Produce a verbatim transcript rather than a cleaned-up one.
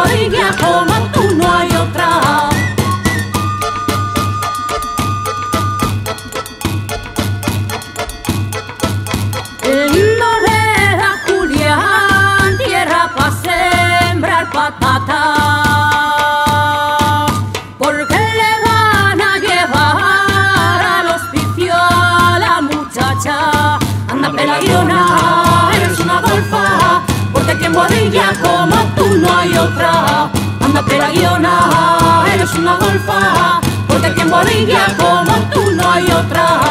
Bolivia como tú no hay otra. Lindo era Julián, tierra pa' sembrar patatas, porque le van a llevar al hospicio a la muchacha. Anda Pelagiona, eres una golfa, porque aquí en Boadilla como tú no hay otra. Anda Pelagiona, eres una golfa, porque aquí en Boadilla como tú no hay otra.